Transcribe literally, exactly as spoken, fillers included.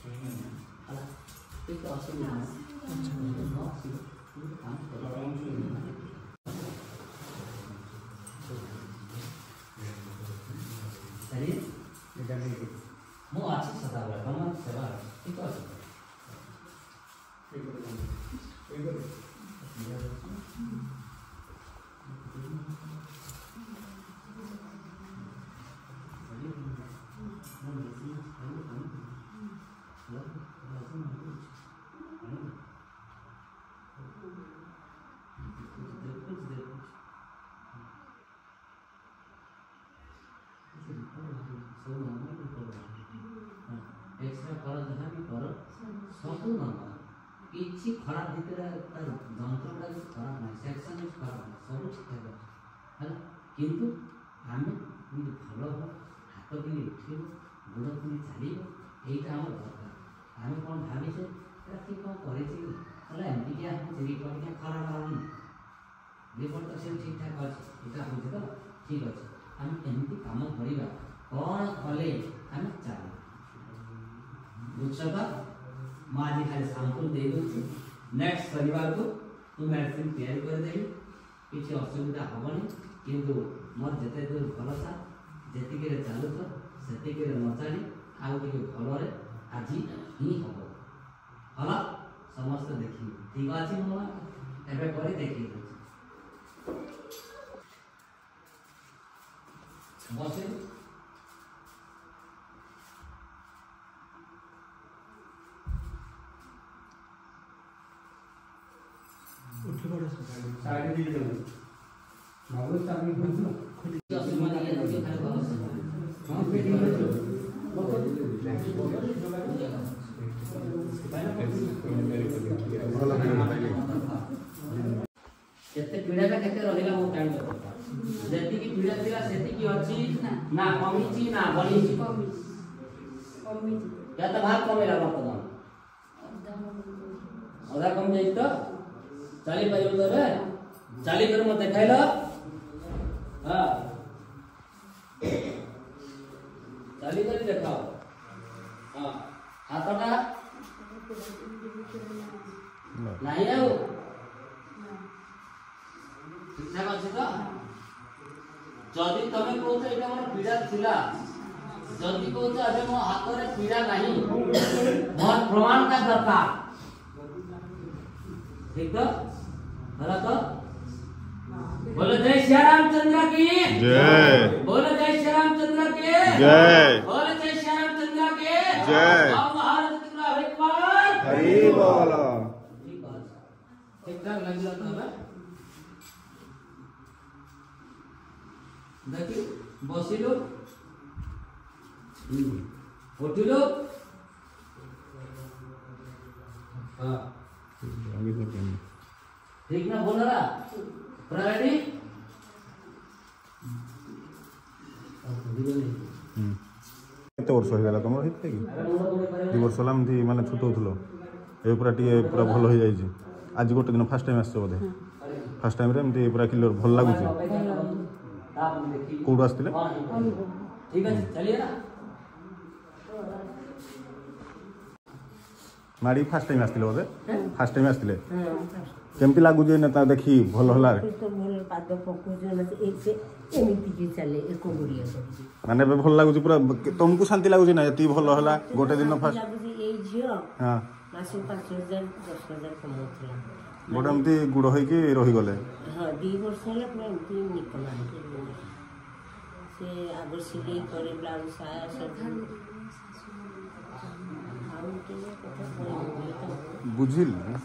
ठीक असुविधा मु अच्छी सदाबले तुम सेवा ठीक अच्छे एक्सरे कर जहाँ भी कर सब नर्माल किसी खराब भितर जंत्रटा भी खराब ना सेक्शन भी खराब ना सब ठीक ठाक है किंतु आम भल हाथ कि उठे गोड़ कि चलो यहीटा आम दरकार आम कौन भावीचे कि कौन कर एमती रिपोर्ट क्या खराब आनी रिपोर्ट तो सब ठीक ठाक अच्छे यहाँ बुझे तो ठीक अच्छे आम केमती कम करवा कौन कले आम चल बुझ तो मुझे खाली सैंपल दे दूँ नेक्स्ट शनिवार को तू मेडिसिन तैयारी करदेवी किसी असुविधा हेनी किंतु मोर जिते दूर भरोसा जी चलु से न चली आउ टे भल आज ही हम भल समस्त देखिए ठीक अच्छे मो एवं देखिए बस उठी पड़े साइड दी दे बाबू चाबी खोल खुली चश्मा दिए तो खाली बस हां पेटी में केते पीड़ा केते रहिला मो टाइम दरकार जेति की पीड़ा थिला सेति की अछि ना कमिची ना बलिची कमिची या तो भाग कमेला वर्तमान अधा कम जाई तो चली पार तबे चली कर मत देखाइल हाँ चली कर देखाओ हाँ हाथटा नहीं आउ ठीक ठाक अच्छे तो जदि तुम कौच ये मोर पीड़ा थिला जदि कौच अबे मो हाथ में पीड़ा नहीं मोर प्रमाण का दरकार ठीक तो भला तो बोलो जय श्री रामचंद्र की जय बोलो जय श्री रामचंद्र की जय बोलो जय श्री रामचंद्र की जय महाराज कितना हरि पाल हरि बोल ठीक बात ठीक ठाक लग जाता है देखिए बसिलो उठिलो हाँ ठीक ना बोल रहा प्रायोरिटी केते वर्ष हो गला तुम हिते कि दु वर्ष ला एमती माने छुटौथलो ए पूरा टी पूरा भल हो जाई आज गोटे दिन फर्स्ट टाइम आसछ बोधे फर्स्ट टाइम रे एमती पूरा क्लियर भल लागु कोड आस्तिले ठीक है चलिए ना माड़ी फर्स्ट टाइम आस्तिले बोधे फर्स्ट टाइम आस्तिले केमती लागु जे ना देखी भल होला तो भल पाद पकु जे से एमिति की चले एको गुड़िया माने बे भल लागु पूरा तुमको शांति लागु ना एती भल होला गोटे दिन फर्स्ट लागु ए झियो हां मासु पाँच हजार दस हजार कमौतला गोटे एमती गुड़ होई कि रही गले हां दो वर्ष होला पूरा एमती निकला से आगर सिलाई करे ब्लाउज साया सब बुझिल